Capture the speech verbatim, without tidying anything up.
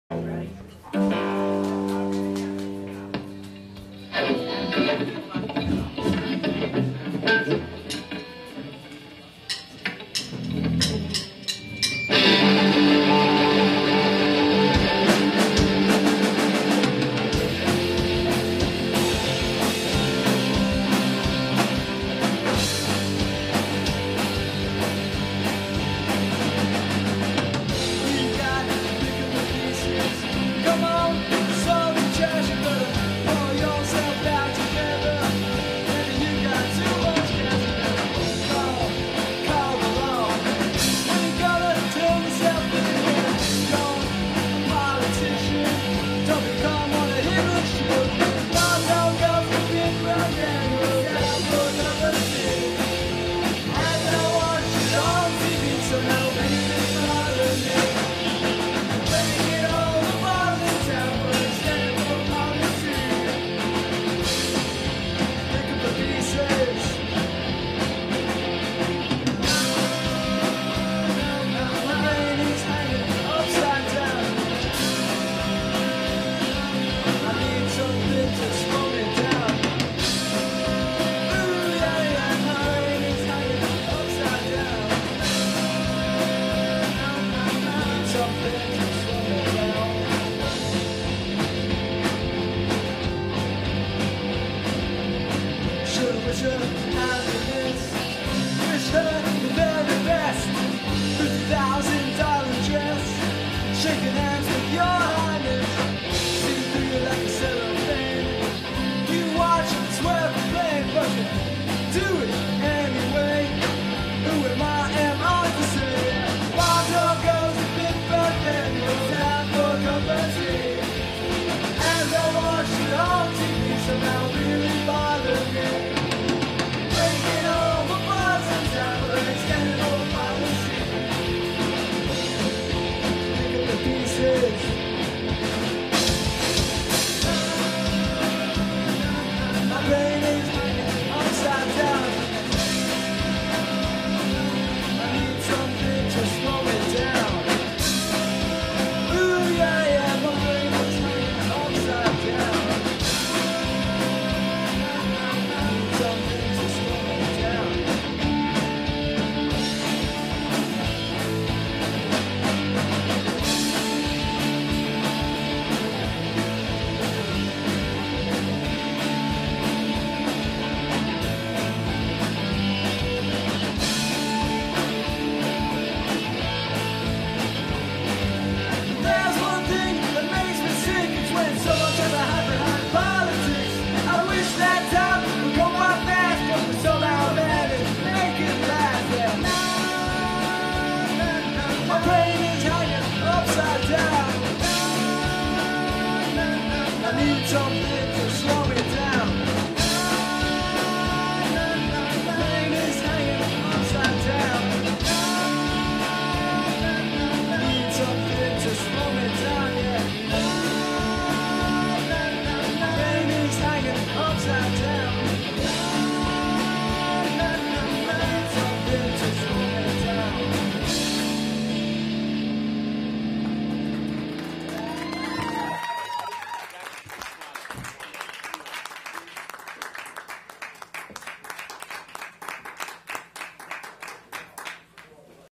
Shaking hands with your highness, see through you like a cellophane. You watch and swear for pain, but you do it anyway. Who am I, am I to say? My dog goes a big bad man, goes out for company. As I watch it on T V, somehow really bother me. Breaking all the bars and tablets, getting all my machine. My brain is hanging upside down. I need something to slow it down. Ooh, yeah, yeah, my brain is hanging upside down. I need something to slow it down. Something